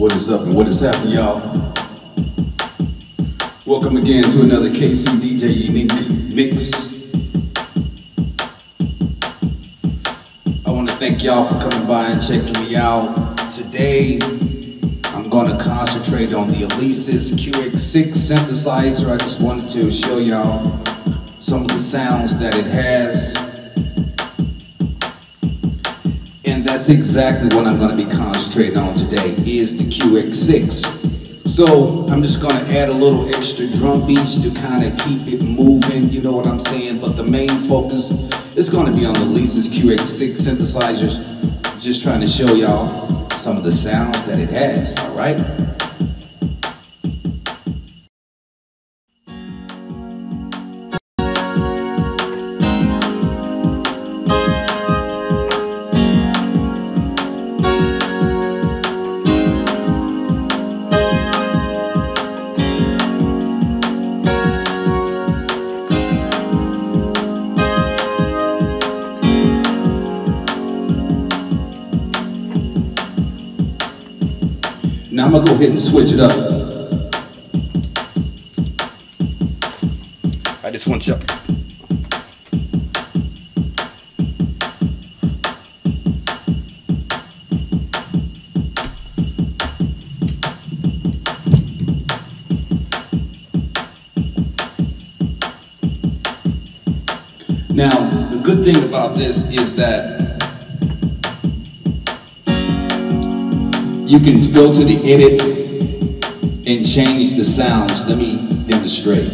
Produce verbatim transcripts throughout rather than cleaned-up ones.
What is up and what is happening, y'all? Welcome again to another K C D J Unique Mix. I want to thank y'all for coming by and checking me out. Today, I'm going to concentrate on the Alesis Q X six synthesizer. I just wanted to show y'all some of the sounds that it has. And that's exactly what I'm going to be concentrating on today, is the Q X six. So I'm just going to add a little extra drum beats to kind of keep it moving, you know what I'm saying? But the main focus is going to be on the Alesis Q X six synthesizers. Just trying to show y'all some of the sounds that it has, all right? Now I'm gonna go ahead and switch it up. I just want you. Now, the good thing about this is that you can go to the edit and change the sounds. Let me demonstrate.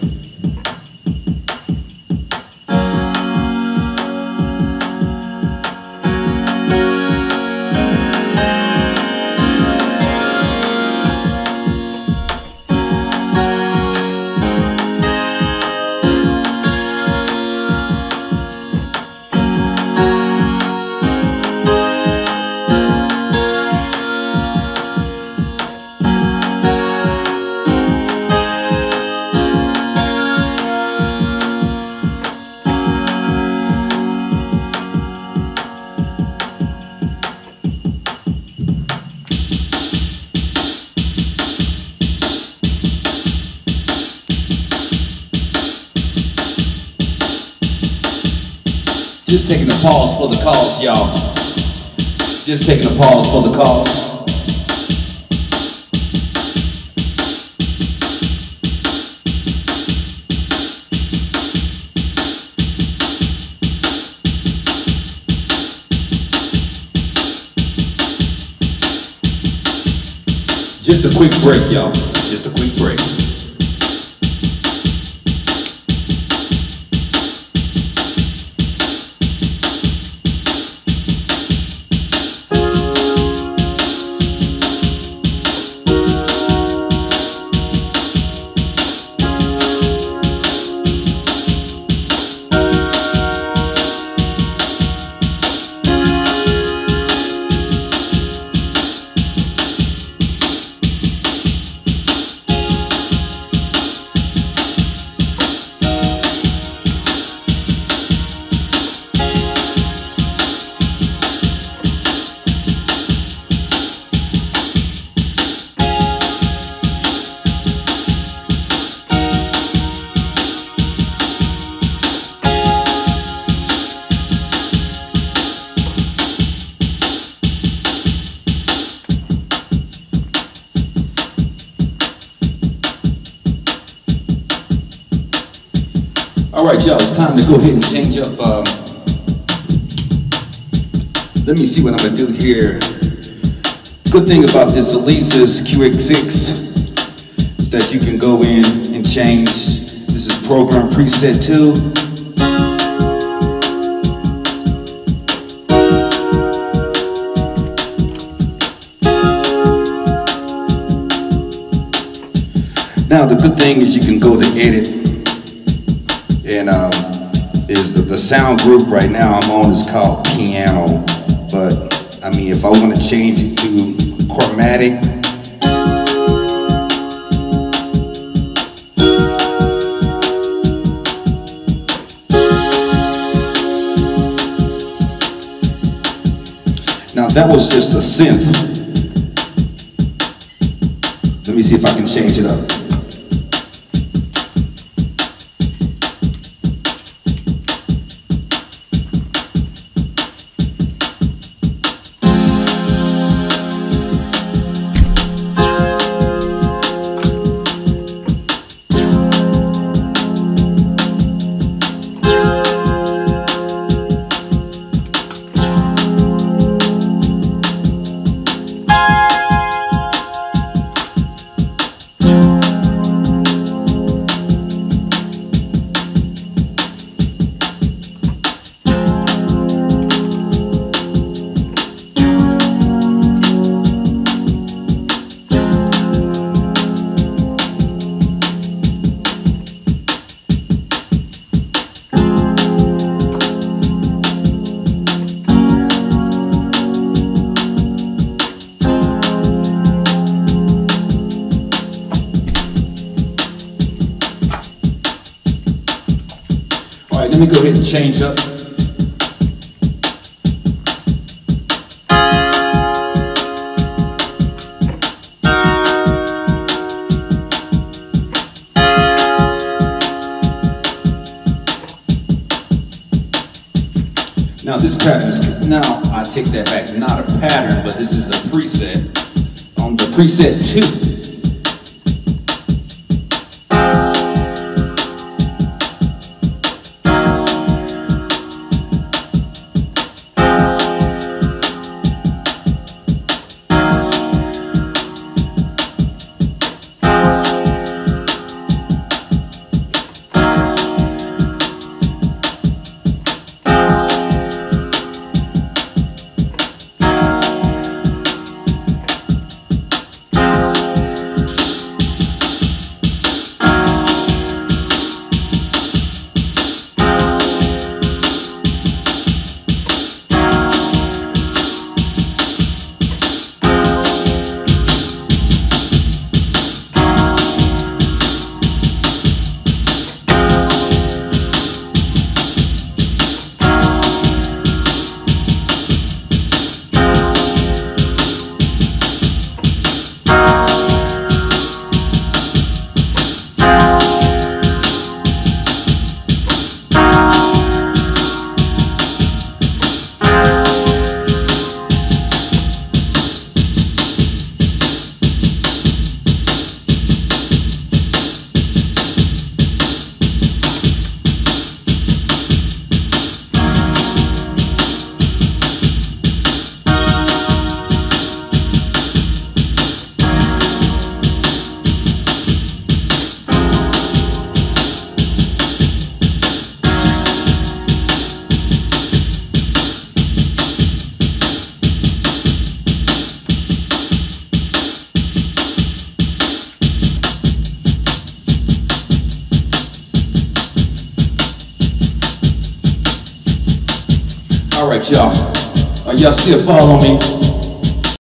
Just taking a pause for the calls, y'all. Just taking a pause for the calls. Just a quick break, y'all. Just a quick break. All right, y'all, it's time to go ahead and change up. Um, let me see what I'm gonna do here. Good thing about this Alesis Q X six is that you can go in and change. This is program preset two. Now, the good thing is you can go to edit. And um, is the, the sound group right now I'm on is called piano. But I mean, if I want to change it to chromatic, now that was just a synth. me see if I can change it up. All right, let me go ahead and change up. Now this pattern is, now I take that back, not a pattern, but this is a preset. On the preset two, all right, y'all. Are y'all still following me?